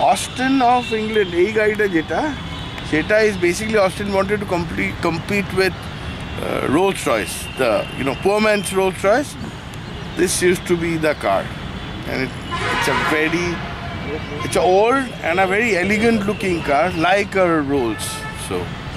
Austin of England, এই গাড়িটা যেটা সেটা is basically Austin wanted to compete with Rolls Royce, the poor man's Rolls Royce. This used to be the car, and it's an old and a very elegant looking car, like a Rolls. So